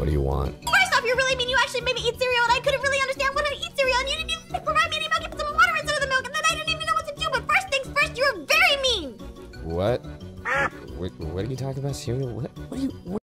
What do you want? First off, you're really mean. You actually made me eat cereal, and I couldn't really understand what to eat cereal, and you didn't even provide me any milk and put some water instead of the milk, and then I didn't even know what to do. But first things first, you're very mean. What? What are you talking about, cereal? What are you?